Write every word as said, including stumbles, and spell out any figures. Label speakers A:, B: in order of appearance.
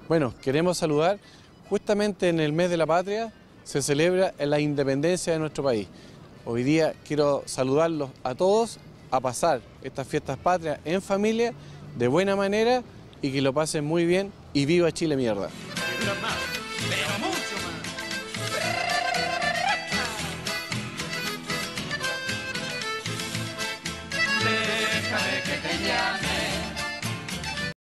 A: Bueno, queremos saludar, justamente en el mes de la patria se celebra la independencia de nuestro país. Hoy día quiero saludarlos a todos a pasar estas fiestas patrias en familia, de buena manera y que lo pasen muy bien y viva Chile mierda.